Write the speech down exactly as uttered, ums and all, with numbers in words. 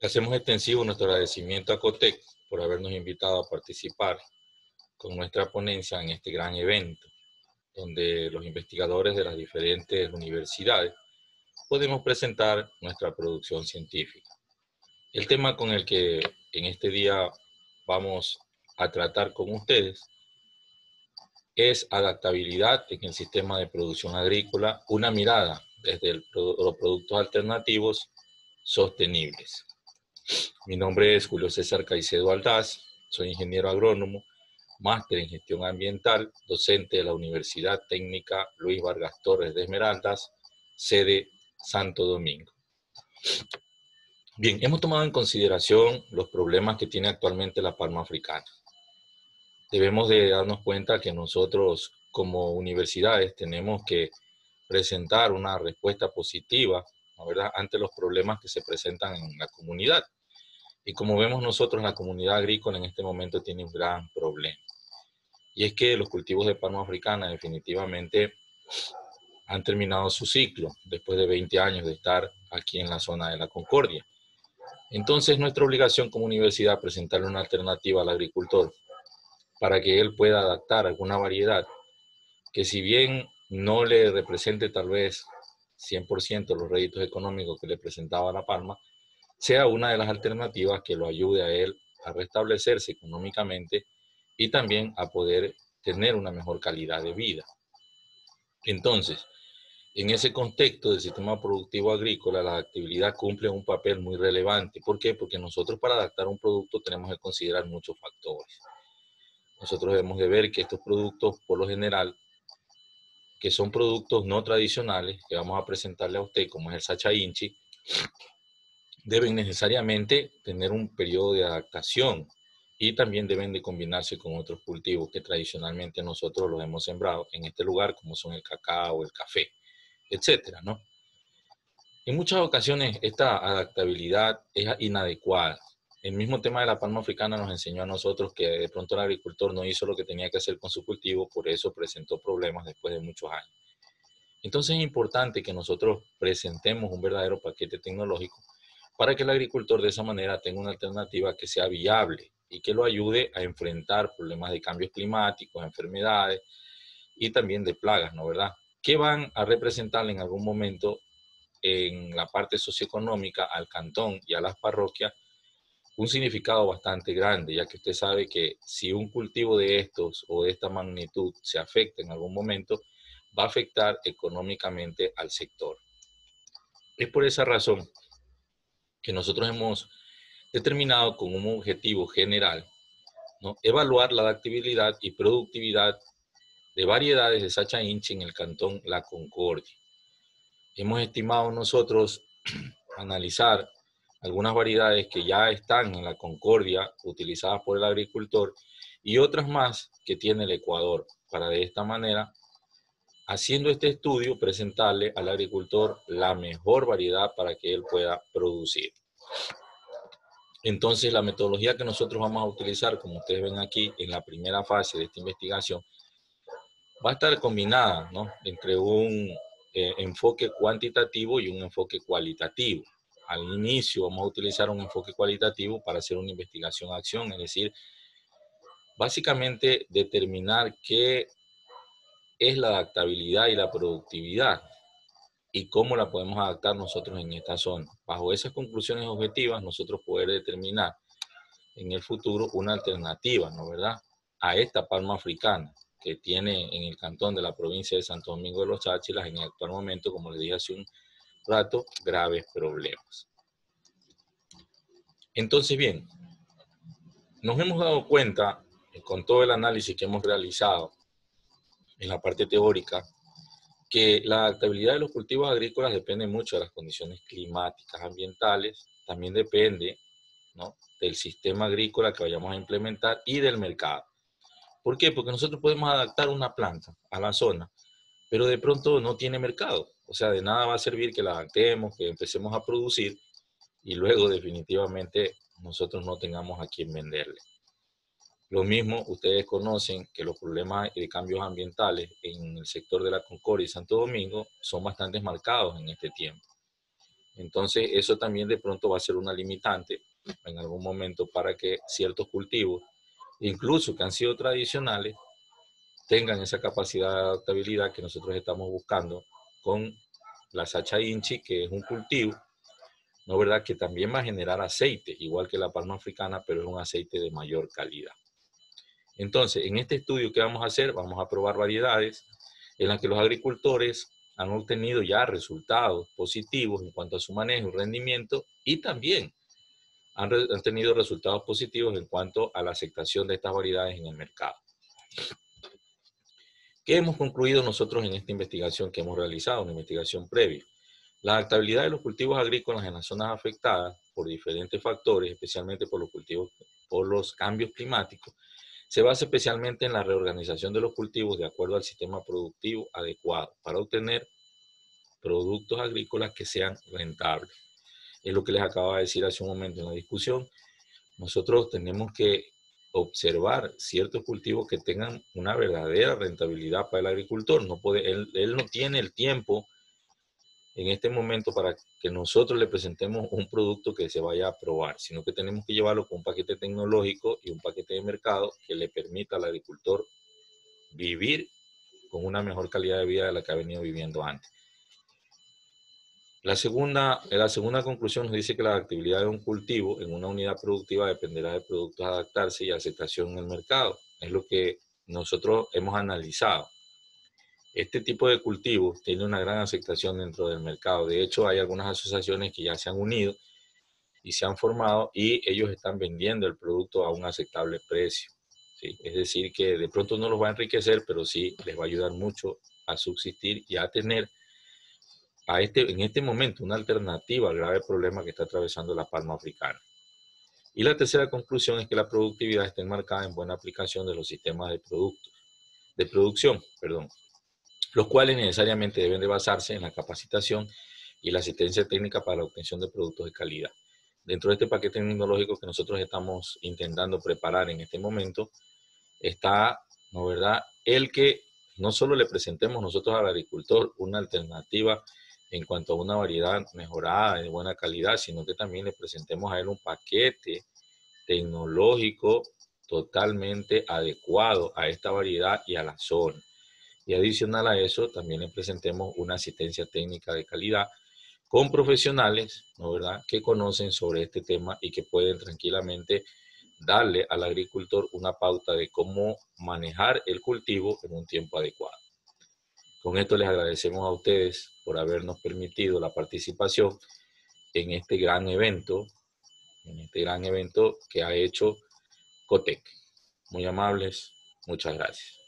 Hacemos extensivo nuestro agradecimiento a COTEC por habernos invitado a participar con nuestra ponencia en este gran evento, donde los investigadores de las diferentes universidades podemos presentar nuestra producción científica. El tema con el que en este día vamos a tratar con ustedes es adaptabilidad en el sistema de producción agrícola, una mirada desde el, los productos alternativos sostenibles. Mi nombre es Julio César Caicedo Aldaz, soy ingeniero agrónomo, máster en gestión ambiental, docente de la Universidad Técnica Luis Vargas Torres de Esmeraldas, sede Santo Domingo. Bien, hemos tomado en consideración los problemas que tiene actualmente la palma africana. Debemos de darnos cuenta que nosotros como universidades tenemos que presentar una respuesta positiva, ¿no, verdad?, ante los problemas que se presentan en la comunidad. Y como vemos nosotros, la comunidad agrícola en este momento tiene un gran problema. Y es que los cultivos de palma africana definitivamente han terminado su ciclo después de veinte años de estar aquí en la zona de la Concordia. Entonces, nuestra obligación como universidad es presentarle una alternativa al agricultor para que él pueda adaptar alguna variedad que, si bien no le represente tal vez cien por ciento los réditos económicos que le presentaba la palma, sea una de las alternativas que lo ayude a él a restablecerse económicamente y también a poder tener una mejor calidad de vida. Entonces, en ese contexto del sistema productivo agrícola, la adaptabilidad cumple un papel muy relevante. ¿Por qué? Porque nosotros, para adaptar un producto, tenemos que considerar muchos factores. Nosotros debemos de ver que estos productos, por lo general, que son productos no tradicionales, que vamos a presentarle a usted, como es el Sacha Inchi, deben necesariamente tener un periodo de adaptación y también deben de combinarse con otros cultivos que tradicionalmente nosotros los hemos sembrado en este lugar, como son el cacao, el café, etcétera, ¿no? En muchas ocasiones esta adaptabilidad es inadecuada. El mismo tema de la palma africana nos enseñó a nosotros que de pronto el agricultor no hizo lo que tenía que hacer con su cultivo, por eso presentó problemas después de muchos años. Entonces es importante que nosotros presentemos un verdadero paquete tecnológico para que el agricultor de esa manera tenga una alternativa que sea viable y que lo ayude a enfrentar problemas de cambios climáticos, enfermedades y también de plagas, ¿no, verdad?, que van a representar en algún momento en la parte socioeconómica al cantón y a las parroquias un significado bastante grande, ya que usted sabe que si un cultivo de estos o de esta magnitud se afecta en algún momento, va a afectar económicamente al sector. Es por esa razón que nosotros hemos determinado como un objetivo general, ¿no?, evaluar la adaptabilidad y productividad de variedades de Sacha Inchi en el cantón La Concordia. Hemos estimado nosotros analizar algunas variedades que ya están en la Concordia utilizadas por el agricultor y otras más que tiene el Ecuador, para de esta manera, haciendo este estudio, presentarle al agricultor la mejor variedad para que él pueda producir. Entonces, la metodología que nosotros vamos a utilizar, como ustedes ven aquí en la primera fase de esta investigación, va a estar combinada, ¿no?, entre un eh, enfoque cuantitativo y un enfoque cualitativo. Al inicio vamos a utilizar un enfoque cualitativo para hacer una investigación-acción, es decir, básicamente determinar qué es la adaptabilidad y la productividad y cómo la podemos adaptar nosotros en esta zona. Bajo esas conclusiones objetivas, nosotros poder determinar en el futuro una alternativa, ¿no, verdad?, a esta palma africana que tiene en el cantón de la provincia de Santo Domingo de los Cháchilas en el actual momento, como les dije hace un rato, graves problemas. Entonces, bien, nos hemos dado cuenta, con todo el análisis que hemos realizado en la parte teórica, que la adaptabilidad de los cultivos agrícolas depende mucho de las condiciones climáticas, ambientales, también depende, ¿no?, del sistema agrícola que vayamos a implementar y del mercado. ¿Por qué? Porque nosotros podemos adaptar una planta a la zona, pero de pronto no tiene mercado. O sea, de nada va a servir que la adaptemos, que empecemos a producir y luego definitivamente nosotros no tengamos a quién venderle. Lo mismo, ustedes conocen que los problemas de cambios ambientales en el sector de la Concordia y Santo Domingo son bastante marcados en este tiempo. Entonces, eso también de pronto va a ser una limitante en algún momento para que ciertos cultivos, incluso que han sido tradicionales, tengan esa capacidad de adaptabilidad que nosotros estamos buscando con la Sacha Inchi, que es un cultivo, ¿no verdad?, que también va a generar aceite, igual que la palma africana, pero es un aceite de mayor calidad. Entonces, en este estudio que vamos a hacer, vamos a probar variedades en las que los agricultores han obtenido ya resultados positivos en cuanto a su manejo y rendimiento, y también han, han tenido resultados positivos en cuanto a la aceptación de estas variedades en el mercado. ¿Qué hemos concluido nosotros en esta investigación que hemos realizado, una investigación previa? La adaptabilidad de los cultivos agrícolas en las zonas afectadas por diferentes factores, especialmente por los cultivos, por los cambios climáticos, se basa especialmente en la reorganización de los cultivos de acuerdo al sistema productivo adecuado para obtener productos agrícolas que sean rentables. Es lo que les acababa de decir hace un momento en la discusión. Nosotros tenemos que observar ciertos cultivos que tengan una verdadera rentabilidad para el agricultor. No puede, él, él no tiene el tiempo en este momento para que nosotros le presentemos un producto que se vaya a probar, sino que tenemos que llevarlo con un paquete tecnológico y un paquete de mercado que le permita al agricultor vivir con una mejor calidad de vida de la que ha venido viviendo antes. La segunda, la segunda conclusión nos dice que la actividad de un cultivo en una unidad productiva dependerá de productos adaptarse y aceptación en el mercado. Es lo que nosotros hemos analizado. Este tipo de cultivo tiene una gran aceptación dentro del mercado. De hecho, hay algunas asociaciones que ya se han unido y se han formado y ellos están vendiendo el producto a un aceptable precio. ¿Sí? Es decir, que de pronto no los va a enriquecer, pero sí les va a ayudar mucho a subsistir y a tener a este, en este momento una alternativa al grave problema que está atravesando la palma africana. Y la tercera conclusión es que la productividad está enmarcada en buena aplicación de los sistemas de productos, de producción, perdón, los cuales necesariamente deben de basarse en la capacitación y la asistencia técnica para la obtención de productos de calidad. Dentro de este paquete tecnológico que nosotros estamos intentando preparar en este momento, está, ¿no verdad?, el que no solo le presentemos nosotros al agricultor una alternativa en cuanto a una variedad mejorada de buena calidad, sino que también le presentemos a él un paquete tecnológico totalmente adecuado a esta variedad y a la zona. Y adicional a eso, también le presentemos una asistencia técnica de calidad con profesionales, ¿no verdad?, que conocen sobre este tema y que pueden tranquilamente darle al agricultor una pauta de cómo manejar el cultivo en un tiempo adecuado. Con esto les agradecemos a ustedes por habernos permitido la participación en este gran evento, en este gran evento que ha hecho COTEC. Muy amables, muchas gracias.